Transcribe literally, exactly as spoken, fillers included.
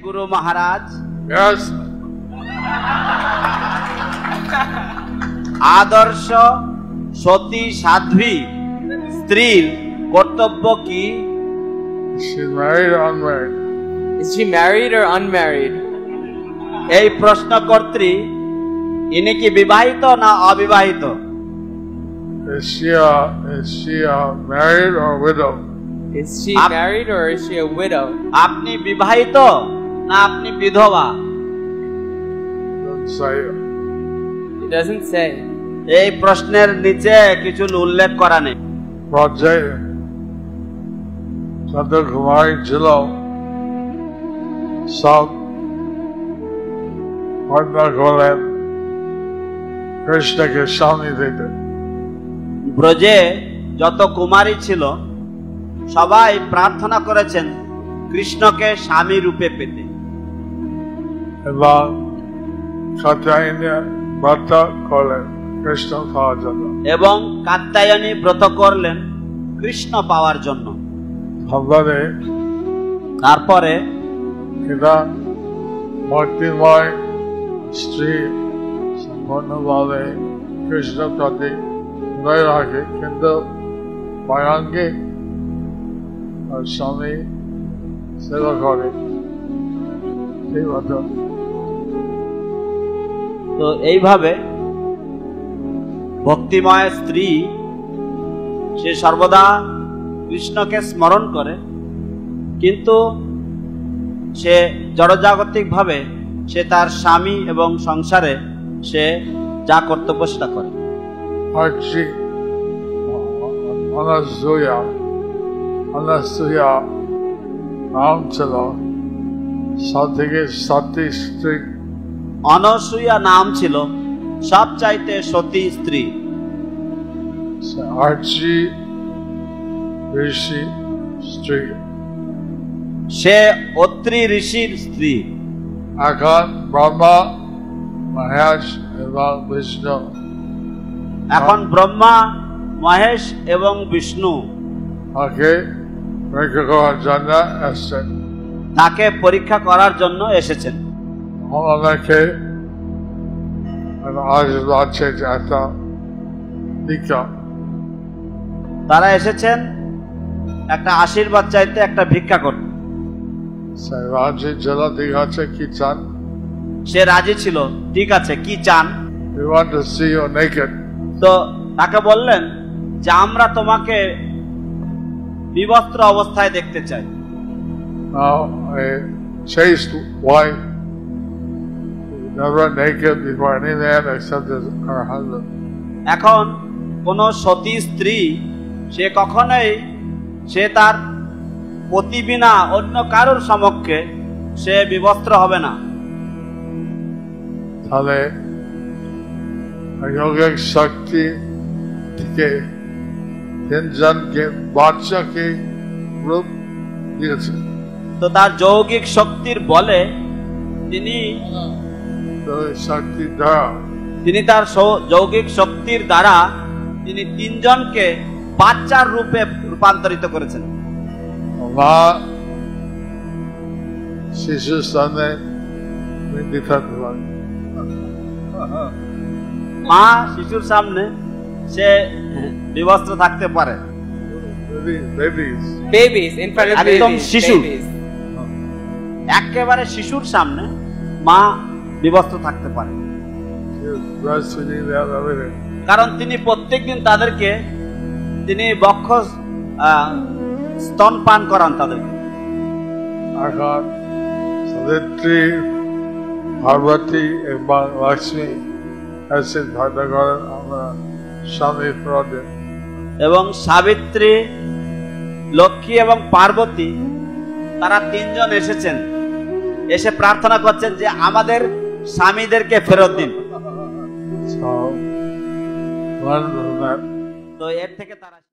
Guru Maharaj. Yes. আদর্শ সতী সাধ্বী স্ত্রীর কর্তব্য কি? Is she married or unmarried? Is she married or unmarried? এই প্রশ্নকর্ত্রী ইনি কি বিবাহিত না অবিবাহিত? Is she a, is she a married or widow? Is she married or is she a widow? আপনি বিবাহিত না আপনি বিধবা? Doesn't say. It doesn't say. এই প্রশ্নের নিচে কিছু উল্লেখ করা নেই। Rajay Chandrakumari Jilo সব প্রার্থনা করলেন কৃষ্ণকে স্বামী পেতে। ব্রজে যত কুমারী ছিল সবাই প্রার্থনা করেছেন কৃষ্ণকে স্বামী রূপে পেতে। এবং কাত্যায়নী ব্রত করলেন কৃষ্ণ পাওয়ার জন্য। এবং কাত্যায়নী ব্রত করলেন কৃষ্ণ পাওয়ার জন্য। তারপরে এটা ভক্তিময় স্ত্রী সম্পূর্ণভাবে কৃষ্ণ প্রতি হৃদয় রাখে, কিন্তু বায়াঙ্গে আর স্বামী সেবা করে। তো এইভাবে ভক্তিময় স্ত্রী সে সর্বদা কৃষ্ণকে স্মরণ করে, কিন্তু সে জড়জাগতিক ভাবে সে তার স্বামী এবং সংসারে সে যা কর্তব্য সেটা করে। অনসূয়া অনসূয়া নাম ছিল সব থেকে সতী স্ত্রী। অনসূয়া নাম ছিল সব চাইতে সতী স্ত্রী। আর্চি ঋষি স্ত্রী, সে অত্রি ঋষির স্ত্রী। এখন ব্রহ্মা মহেশ এবং বিষ্ণু এখন ব্রহ্মা মহেশ এবং বিষ্ণু তাকে পরীক্ষা করার জন্য এসেছেন। তাকে পরীক্ষা করার জন্য এসেছেন। অনেকে আশীর্বাদ চাইতে একটা ভিক্ষা, তারা এসেছেন একটা আশীর্বাদ চাইতে, একটা ভিক্ষা করতে। রাজি ছিল, ঠিক আছে কি চান? সে রাজি ছিল, ঠিক আছে কি চান? We want to see you naked. তো তাকে বললেন যে আমরা তোমাকে বিবস্ত্র অবস্থায় দেখতে চাই। Now a chaste wife never naked before any man except her husband. এখন কোন সতী স্ত্রী সে কখনোই সে তার পতি বিনা অন্য কারোর সমক্ষে সে বিবস্ত্র হবে না। তাহলে যৌগিক শক্তি থেকে তিনজনকে বাচ্চাকে রূপ দিয়েছে। তো তার যৌগিক শক্তির বলে তিনি শক্তি দ্বারা তিনি তার যৌগিক শক্তির দ্বারা তিনি তিনজনকে বাচ্চার রূপে রূপান্তরিত করেছেন। মা শিশুর সামনে মা শিশুর সামনে সে বিবস্ত্র থাকতে পারে। একদম শিশু, একেবারে শিশুর সামনে মা বিবস্ত্র থাকতে পারে, কারণ তিনি প্রত্যেকদিন তাদেরকে তিনি বক্ষ স্তন পান করান তাদেরকে। এখন সাবিত্রী, পার্বতী এবং লক্ষ্মী এসে ধারণা করেন আমরা স্বামী প্রদে। এবং সাবিত্রী, লক্ষ্মী এবং পার্বতী তারা তিনজন এসেছেন, এসে প্রার্থনা করছেন যে আমাদের স্বামীদেরকে ফেরত দিন। তো এর থেকে তারা